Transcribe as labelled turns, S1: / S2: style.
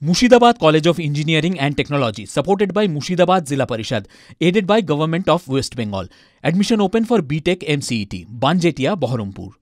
S1: Mushidabad College of Engineering and Technology, supported by Mushidabad Zilla Parishad, aided by Government of West Bengal. Admission open for BTech MCET, Banjetia, Baharampur.